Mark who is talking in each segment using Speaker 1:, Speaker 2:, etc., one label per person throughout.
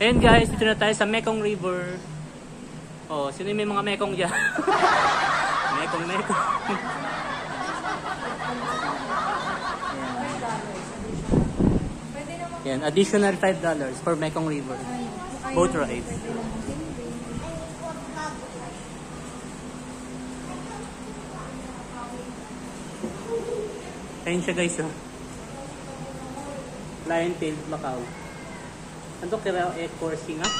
Speaker 1: Ayan guys, dito na tayo sa Mekong River. Oh, sino yung may mga Mekong dyan? Mekong. Yan, additional $5 for Mekong River. Boat ride. Ayun siya guys, oh. Lion-tailed Macau. Ano kaya coursing nga?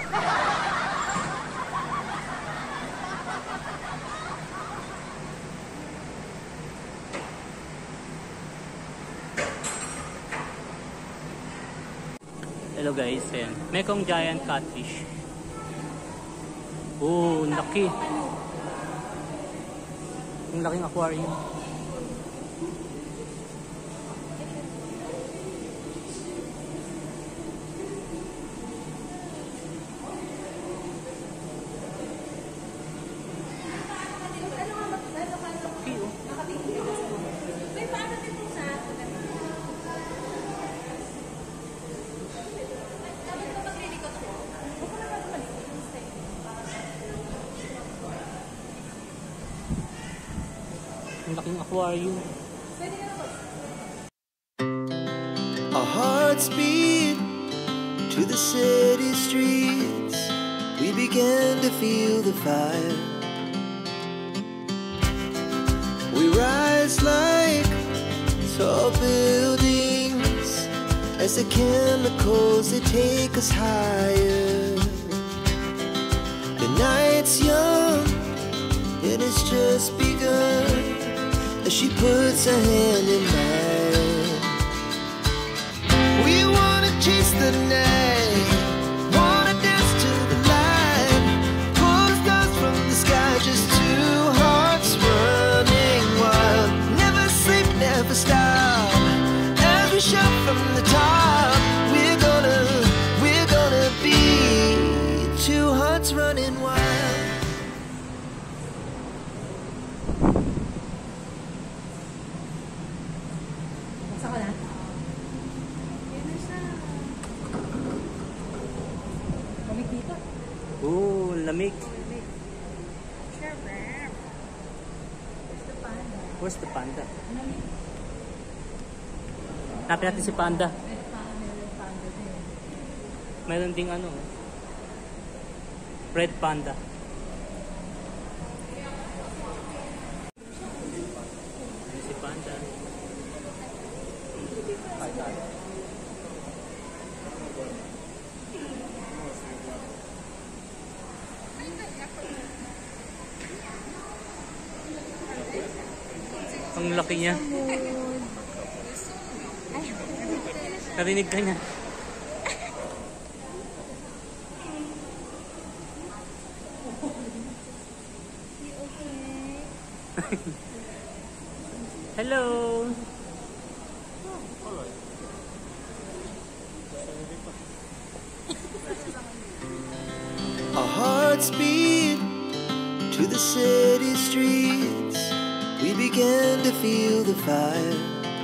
Speaker 1: Hello guys, ayan. Mekong giant catfish. Oh, laki. Ang laking aquarium. Ang laking aquarium.
Speaker 2: Our hearts beat to the city streets. We began to feel the fire. We rise like tall buildings as the chemicals they take us higher. The night's young and it's just begun. As she puts her hand in mine, we wanna chase the night, wanna dance to the light, pull the stars from the sky, just two hearts running wild. Never sleep, never stop, as we shout from the top. We're gonna be two hearts running wild.
Speaker 1: Oh, lamig. Where's the panda? Hanapin natin si panda. Meron ding ano, red panda. Si panda. Ang laki niya. Narinig ka niya. Hello.
Speaker 2: Our hearts beat to the city streets. We began to feel the fire.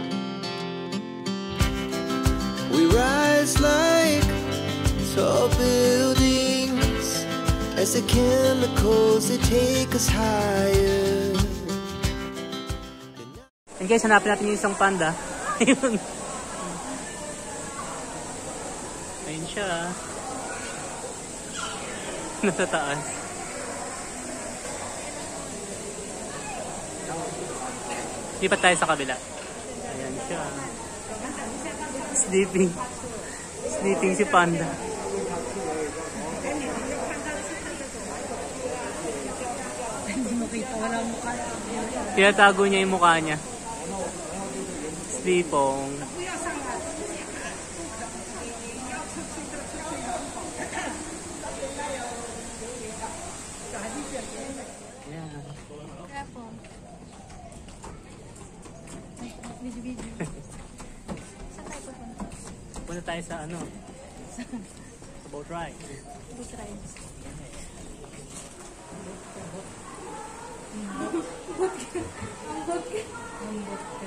Speaker 2: We rise like tall buildings as the chemicals they take us higher.
Speaker 1: And guys, hanapin natin yung isang panda. Ayun. Ayun siya. Nasa taas. Lipat tayo sa kabila. Ayan siya. Sleeping. Sleeping si panda. Tinatago niya yung mukha niya. Sleepong. Punta tayo sa ano? Sa boat ride.
Speaker 3: Boat rides. Ang boat ka.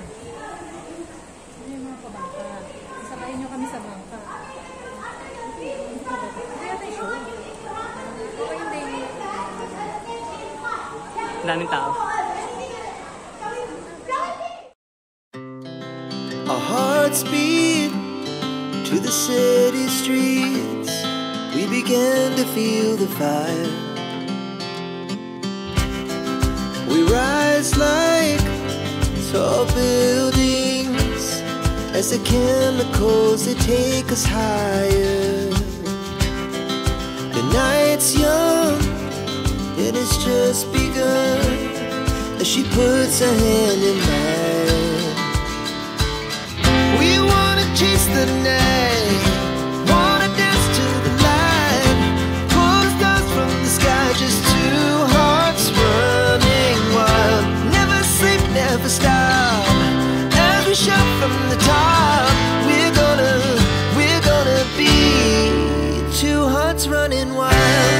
Speaker 3: Ano yung mga pabangka? Sabayin nyo kami sa bangka.
Speaker 1: Daming tao.
Speaker 2: Our hearts beat to the city streets. We began to feel the fire. We rise like tall buildings as the chemicals, they take us higher. The night's young, it has just begun as she puts her hand in mine. We wanna chase the night, wanna dance to the light, pull the stars from the sky, just two hearts running wild. Never sleep, never stop, as we shout from the top. We're gonna be two hearts running wild.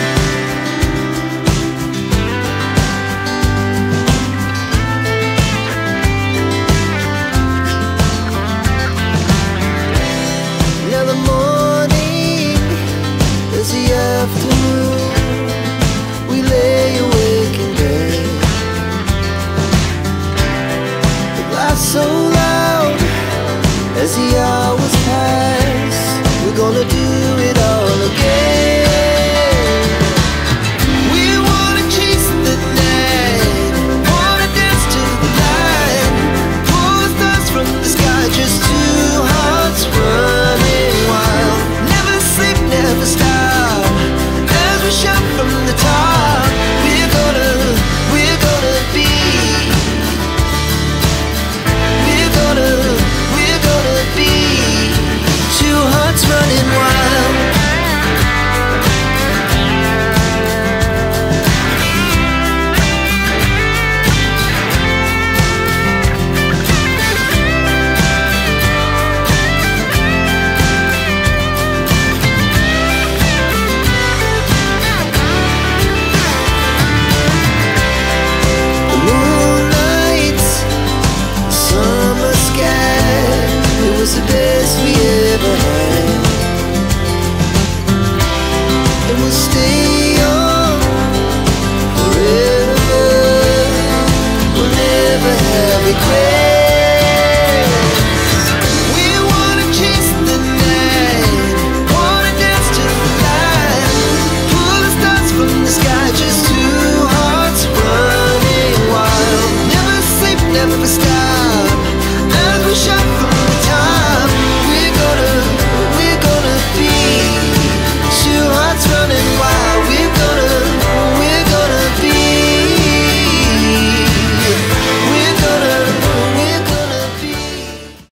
Speaker 2: Now the morning is the afternoon. We lay awake in bed. The laughs so loud as the hours pass. We're gonna do it all again. We wanna chase the night, wanna dance to the light, pull the stars from the sky, just two hearts running wild. Never sleep, never stop, as we shout from the top. We're gonna be, we're gonna be two hearts running wild. The moonlight, summer sky, it was the best we ever had. And we'll stay on forever. We'll never have regret.